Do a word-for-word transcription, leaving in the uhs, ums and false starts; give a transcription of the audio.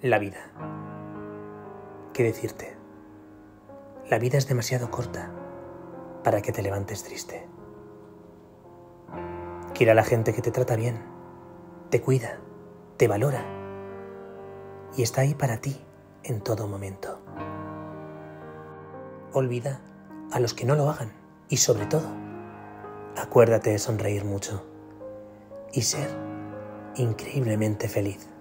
La vida. ¿Qué decirte? La vida es demasiado corta para que te levantes triste. Quiere a la gente que te trata bien, te cuida, te valora y está ahí para ti en todo momento. Olvida a los que no lo hagan y, sobre todo, acuérdate de sonreír mucho y ser increíblemente feliz.